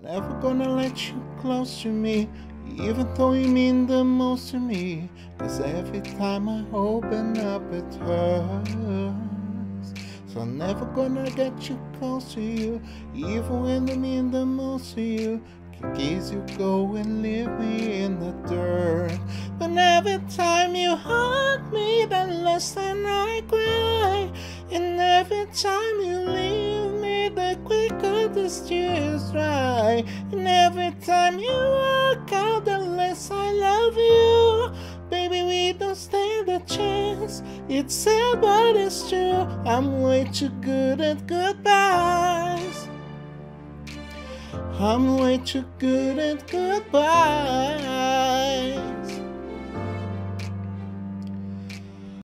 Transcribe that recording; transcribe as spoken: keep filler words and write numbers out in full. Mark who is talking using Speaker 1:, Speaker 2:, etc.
Speaker 1: Never gonna let you close to me, even though you mean the most to me. Cause every time I open up it hurts. So I'm never gonna get you close to you, even when I mean the most to you. In case you go and leave me in the dirt. But every time you hug me, the less than I cry. And every time you leave me, the quicker the tears dry. And every time you walk out, the less I love you. Baby, we don't stand a chance. It's sad, but it's true. I'm way too good at goodbyes. I'm way too good at goodbye.